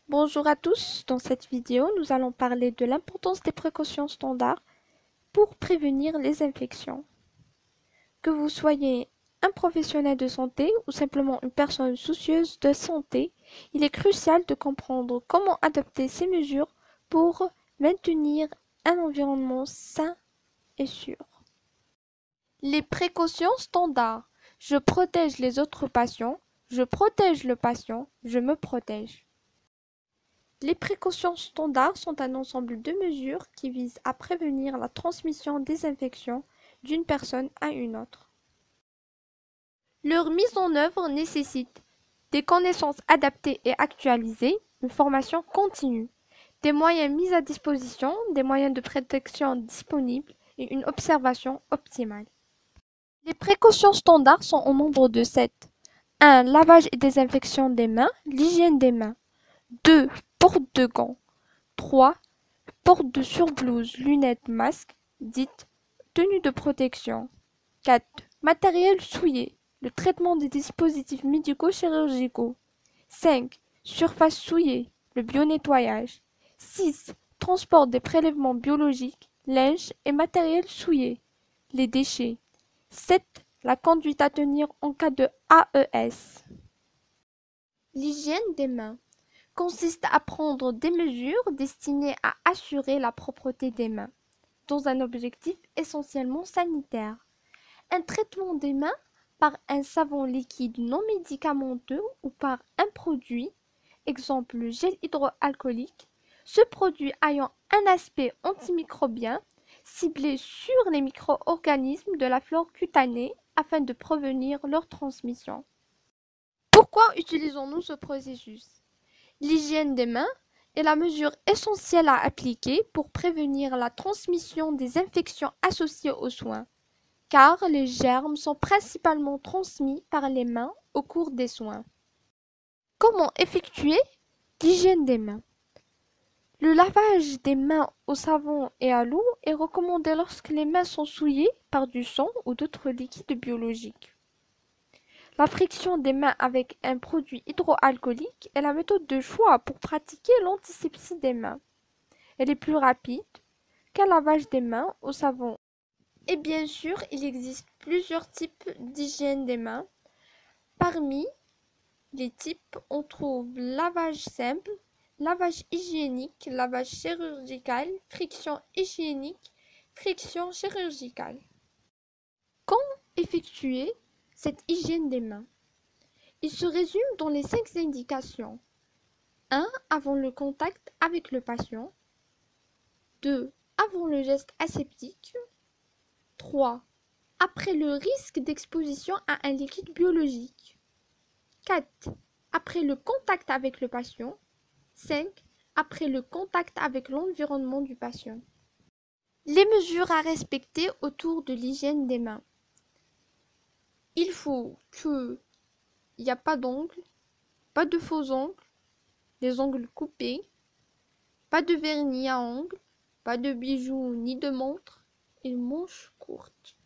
Bonjour à tous, dans cette vidéo, nous allons parler de l'importance des précautions standards pour prévenir les infections. Que vous soyez un professionnel de santé ou simplement une personne soucieuse de santé, il est crucial de comprendre comment adopter ces mesures pour maintenir un environnement sain et sûr. Les précautions standards. Je protège les autres patients, je protège le patient, je me protège. Les précautions standards sont un ensemble de mesures qui visent à prévenir la transmission des infections d'une personne à une autre. Leur mise en œuvre nécessite des connaissances adaptées et actualisées, une formation continue, des moyens mis à disposition, des moyens de protection disponibles et une observation optimale. Les précautions standards sont au nombre de 7. 1. Lavage et désinfection des mains, l'hygiène des mains. 2. Porte de gants. 3. Porte de surblouse, lunettes, masque, dite tenue de protection. 4. Matériel souillé, le traitement des dispositifs médicaux chirurgicaux. 5. Surface souillée, le bionettoyage. 6. Transport des prélèvements biologiques, linge et matériel souillé, les déchets. 7. La conduite à tenir en cas de AES. L'hygiène des mains consiste à prendre des mesures destinées à assurer la propreté des mains, dans un objectif essentiellement sanitaire. Un traitement des mains par un savon liquide non médicamenteux ou par un produit, exemple le gel hydroalcoolique, ce produit ayant un aspect antimicrobien ciblé sur les micro-organismes de la flore cutanée afin de prévenir leur transmission. Pourquoi utilisons-nous ce processus? L'hygiène des mains est la mesure essentielle à appliquer pour prévenir la transmission des infections associées aux soins, car les germes sont principalement transmis par les mains au cours des soins. Comment effectuer l'hygiène des mains? Le lavage des mains au savon et à l'eau est recommandé lorsque les mains sont souillées par du sang ou d'autres liquides biologiques. La friction des mains avec un produit hydroalcoolique est la méthode de choix pour pratiquer l'antisepsie des mains. Elle est plus rapide qu'un lavage des mains au savon. Et bien sûr, il existe plusieurs types d'hygiène des mains. Parmi les types, on trouve lavage simple, lavage hygiénique, lavage chirurgical, friction hygiénique, friction chirurgicale. Quand effectuer cette hygiène des mains? Il se résume dans les 5 indications. 1. Avant le contact avec le patient. 2. Avant le geste aseptique. 3. Après le risque d'exposition à un liquide biologique. 4. Après le contact avec le patient. 5. Après le contact avec l'environnement du patient. Les mesures à respecter autour de l'hygiène des mains. Il faut qu'il n'y a pas d'ongles, pas de faux ongles, les ongles coupés, pas de vernis à ongles, pas de bijoux ni de montres, et manches courtes.